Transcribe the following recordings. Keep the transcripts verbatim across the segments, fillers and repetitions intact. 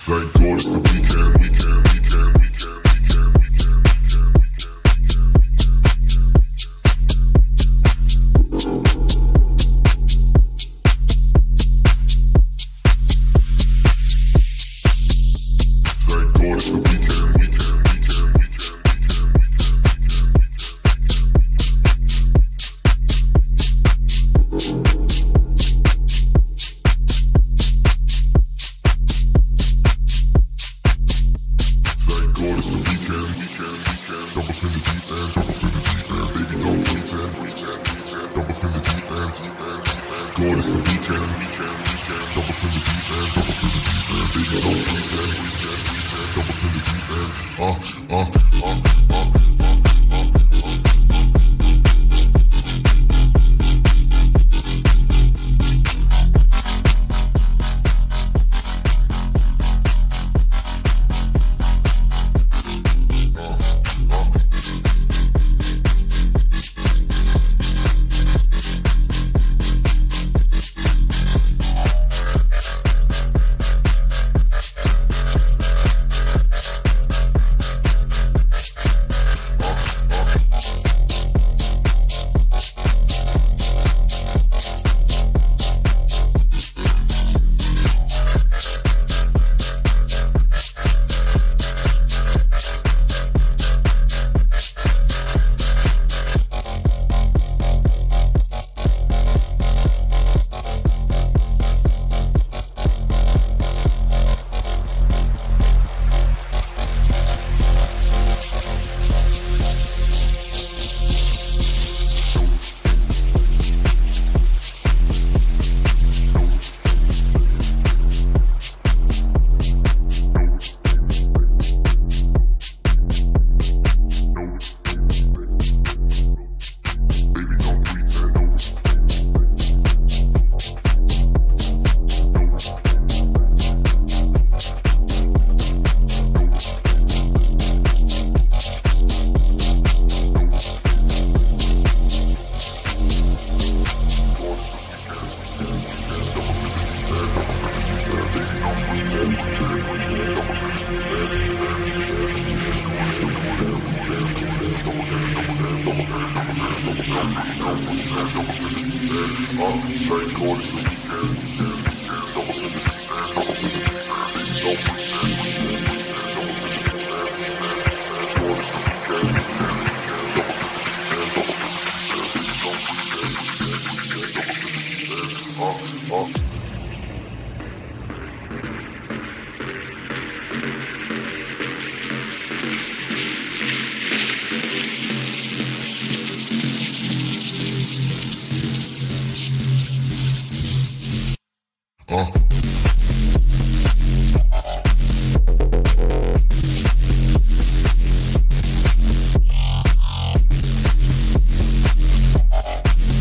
Thank God it's the weekend, weekend, weekend, weekend, weekend, weekend, Thank God it's the weekend, weekend, weekend, Doubles in the deep end, doubles in the deep end, baby don't pretend, pretend, pretend. Doubles in the deep end, deep end, deep end. God it's the weekend, weekend, weekend. Doubles in the deep end, doubles in the deep end, baby don't pretend, pretend, pretend. Doubles in the deep end, uh, uh, uh, uh, uh.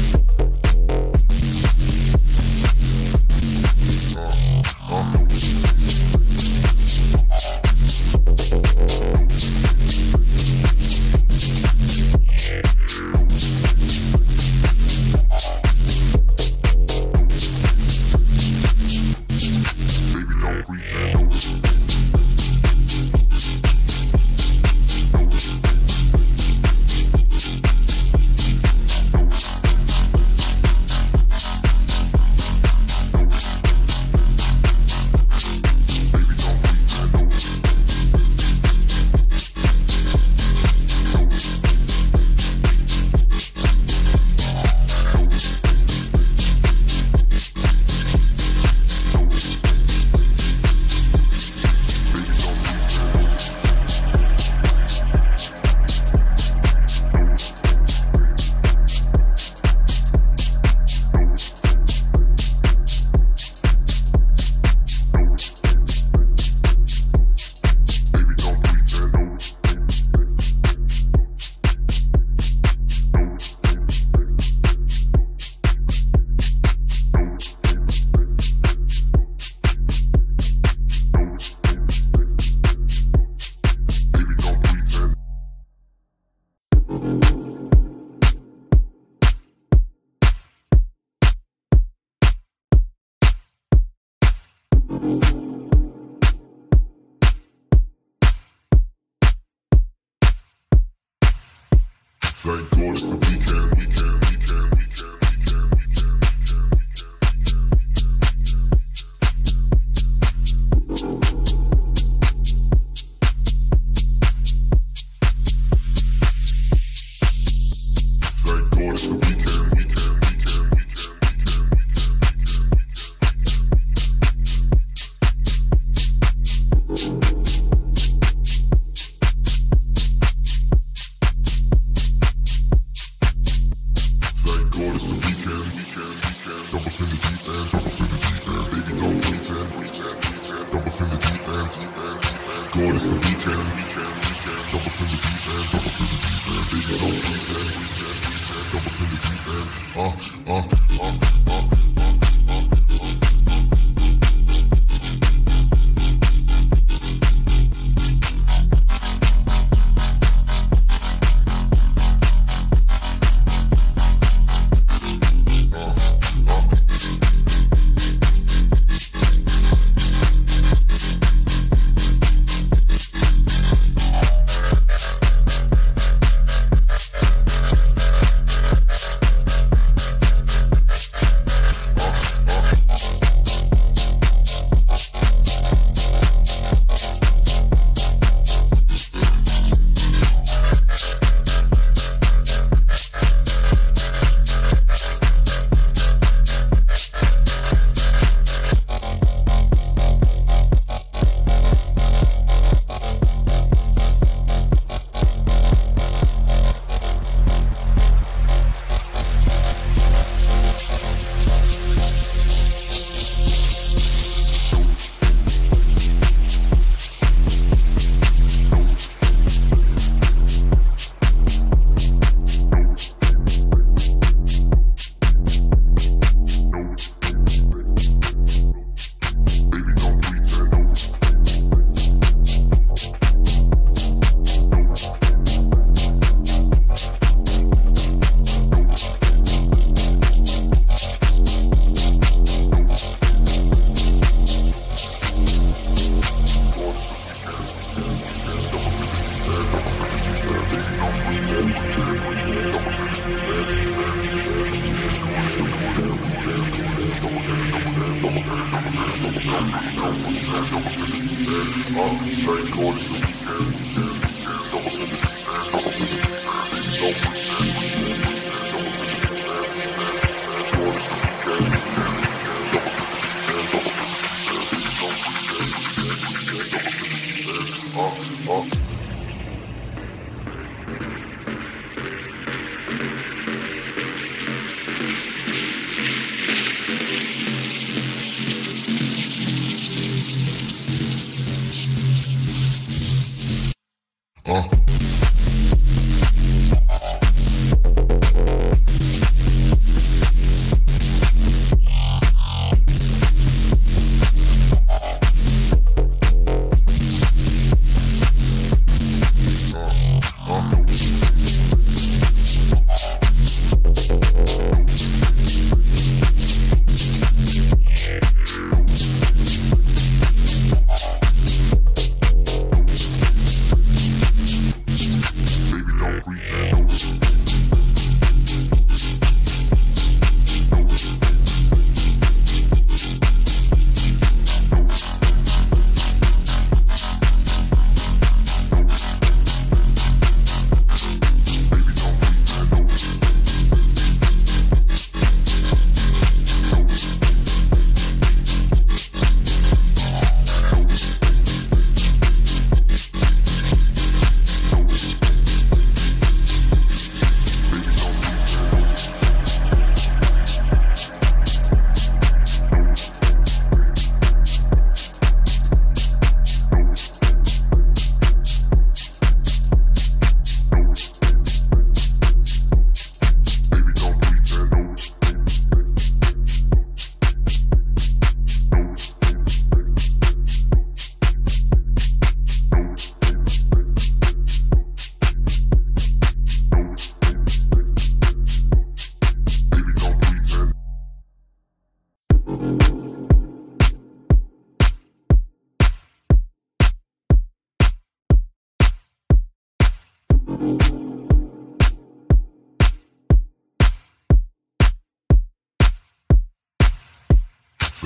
Uh, uh. Thank God it's the weekend, weekend, weekend, weekend, Thank God it's the weekend, weekend, weekend, Doubles in the deep end, doubles in the deep end, baby don't pretend. Doubles in the deep end, God it's the weekend. Doubles in the deep end, doubles in the deep end, baby don't pretend. Doubles in the deep end, uh, uh, uh, uh, uh. Uh.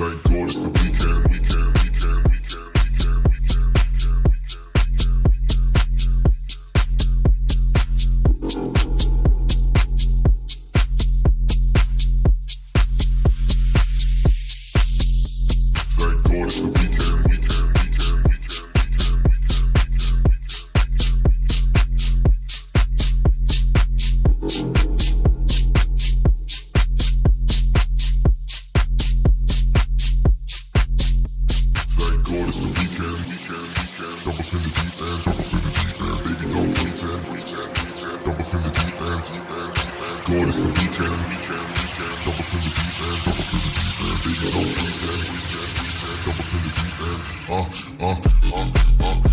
Thank God it's the weekend, weekend, weekend, weekend, Thank God it's the weekend, weekend, weekend, Dump us in the deep end, dump us in the deep end, baby, don't pretend. Dump us in the deep end, God, it's the weekend. Dump us in the deep end, dump us in the deep end, baby, don't pretend. Dump us in the deep end, uh, uh, uh, uh, uh.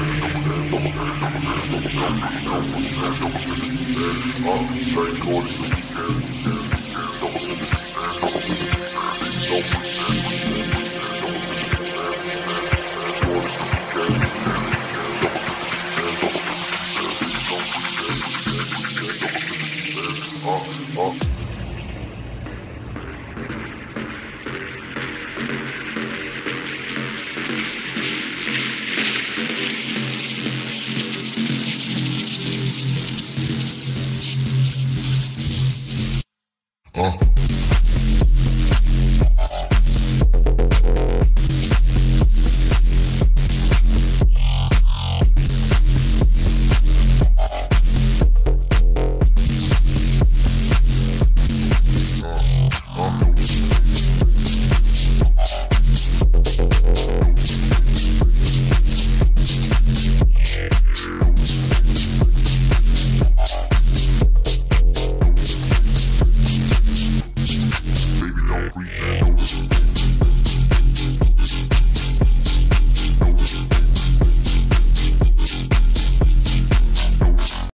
Thank God.